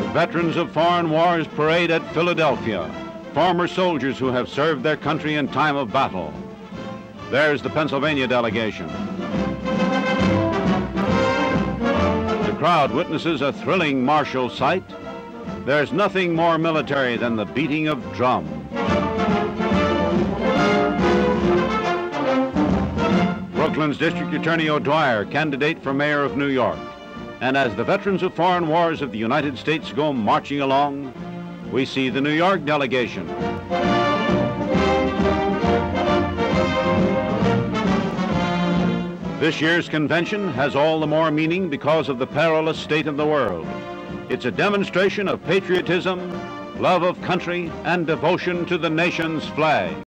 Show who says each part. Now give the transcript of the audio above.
Speaker 1: Veterans of foreign wars parade at Philadelphia, former soldiers who have served their country in time of battle. There's the Pennsylvania delegation. The crowd witnesses a thrilling martial sight. There's nothing more military than the beating of drum. Brooklyn's District Attorney O'Dwyer, candidate for mayor of New York. And as the veterans of foreign wars of the United States go marching along, we see the New York delegation. This year's convention has all the more meaning because of the perilous state of the world. It's a demonstration of patriotism, love of country, and devotion to the nation's flag.